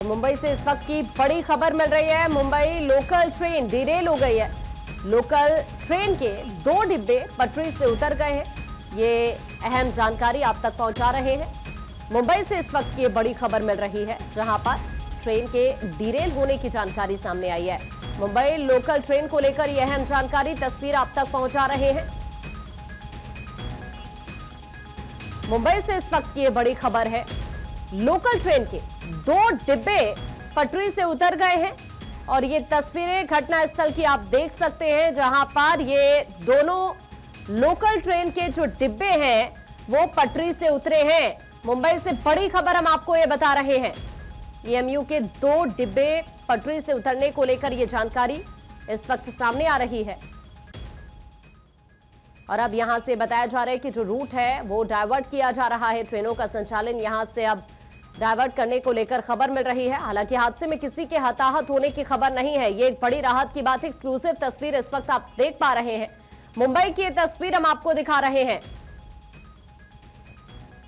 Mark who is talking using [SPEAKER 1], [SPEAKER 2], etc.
[SPEAKER 1] मुंबई से इस वक्त की बड़ी खबर मिल रही है। मुंबई लोकल ट्रेन डिरेल हो गई है। लोकल ट्रेन के 2 डिब्बे पटरी से उतर गए हैं। ये अहम जानकारी आप तक पहुंचा रहे हैं। मुंबई से इस वक्त की बड़ी खबर मिल रही है, जहां पर ट्रेन के डिरेल होने की जानकारी सामने आई है। मुंबई लोकल ट्रेन को लेकर यह अहम जानकारी, तस्वीर आप तक पहुंचा रहे हैं। मुंबई से इस वक्त की ये बड़ी खबर है। लोकल ट्रेन के 2 डिब्बे पटरी से उतर गए हैं और ये तस्वीरें घटनास्थल की आप देख सकते हैं, जहां पर ये दोनों लोकल ट्रेन के जो डिब्बे हैं वो पटरी से उतरे हैं। मुंबई से बड़ी खबर हम आपको ये बता रहे हैं। ईएमयू के 2 डिब्बे पटरी से उतरने को लेकर ये जानकारी इस वक्त सामने आ रही है और अब यहां से बताया जा रहा है कि जो रूट है वो डाइवर्ट किया जा रहा है। ट्रेनों का संचालन यहां से अब डाइवर्ट करने को लेकर खबर मिल रही है। हालांकि हादसे में किसी के हताहत होने की खबर नहीं है। ये एक बड़ी राहत की बात है। एक्सक्लूसिव तस्वीर इस वक्त आप देख पा रहे हैं। मुंबई की ये तस्वीर हम आपको दिखा रहे हैं।